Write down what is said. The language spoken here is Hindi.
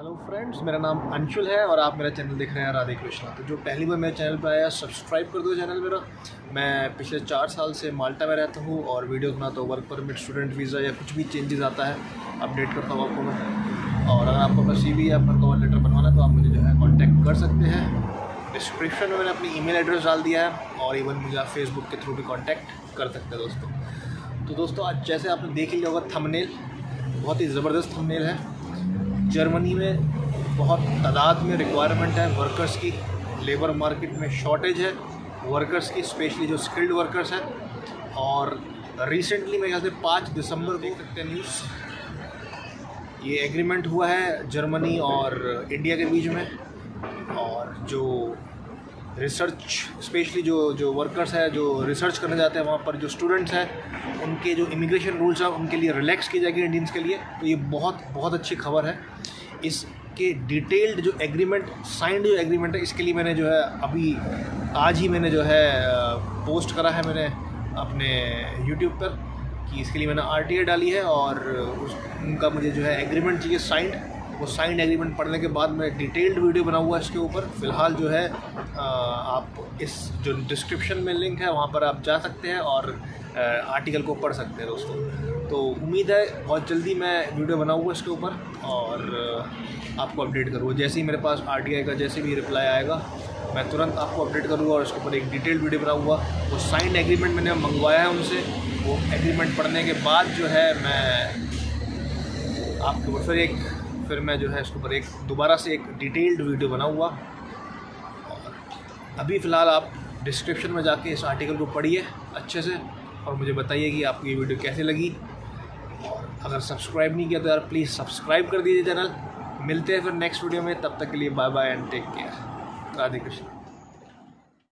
हेलो फ्रेंड्स, मेरा नाम अंशुल है और आप मेरा चैनल देख रहे हैं राधे कृष्णा। तो जो पहली बार मेरे चैनल पर आया, सब्सक्राइब कर दो चैनल मेरा। मैं पिछले 4 साल से माल्टा में रहता हूँ और वीडियोस बनाता हूँ। वर्क परमिट, स्टूडेंट वीज़ा या कुछ भी चेंजेस आता है अपडेट करता हूँ आपको मैं। और अगर आपको अपना CV या अपना कवर लेटर बनवाना है तो आप मुझे जो है कॉन्टैक्ट कर सकते हैं। डिस्क्रिप्शन में मैंने अपनी ईमेल एड्रेस डाल दिया है और इवन मुझे आप फेसबुक के थ्रू भी कॉन्टैक्ट कर सकते हैं दोस्तों। तो दोस्तों, आज जैसे आपने देख लिया होगा थंबनेल, बहुत ही ज़बरदस्त थंबनेल है। जर्मनी में बहुत तादाद में रिक्वायरमेंट है वर्कर्स की, लेबर मार्केट में शॉर्टेज है वर्कर्स की, स्पेशली जो स्किल्ड वर्कर्स हैं। और रिसेंटली मेरे ख्याल से 5 दिसंबर को सकते न्यूज़, ये एग्रीमेंट हुआ है जर्मनी और इंडिया के बीच में। और जो रिसर्च, स्पेशली जो वर्कर्स है जो रिसर्च करने जाते हैं, वहाँ पर जो स्टूडेंट्स हैं उनके जो इमिग्रेशन रूल्स हैं उनके लिए रिलैक्स की जाएगी इंडियंस के लिए। तो ये बहुत अच्छी खबर है। इसके डिटेल्ड जो एग्रीमेंट, साइंड जो एग्रीमेंट है, इसके लिए मैंने जो है अभी आज ही मैंने जो है पोस्ट करा है मैंने अपने YouTube पर कि इसके लिए मैंने RTA डाली है और उनका मुझे जो है एग्रीमेंट चाहिए साइंड। वो साइंड एग्रीमेंट पढ़ने के बाद मैं डिटेल्ड वीडियो बना हुआ है इसके ऊपर। फ़िलहाल जो है आप इस जो डिस्क्रिप्शन में लिंक है वहाँ पर आप जा सकते हैं और आर्टिकल को पढ़ सकते हैं दोस्तों। तो उम्मीद है बहुत जल्दी मैं वीडियो बनाऊँगा इसके ऊपर और आपको अपडेट करूँगा। जैसे ही मेरे पास RTA का जैसे भी रिप्लाई आएगा मैं तुरंत आपको अपडेट करूँगा और इसके ऊपर एक डिटेल्ड वीडियो बनाऊँगा। वो साइंड एग्रीमेंट मैंने मंगवाया है उनसे, वो एग्रीमेंट पढ़ने के बाद जो है मैं आपके ऊपर फिर मैं जो है इसके ऊपर दोबारा से एक डिटेल्ड वीडियो बनाऊँगा। और अभी फ़िलहाल आप डिस्क्रिप्शन में जाके इस आर्टिकल को पढ़िए अच्छे से और मुझे बताइए कि आपको ये वीडियो कैसी लगी। और अगर सब्सक्राइब नहीं किया तो यार प्लीज़ सब्सक्राइब कर दीजिए चैनल। मिलते हैं फिर नेक्स्ट वीडियो में, तब तक के लिए bye bye and take care. Radhe Krishna.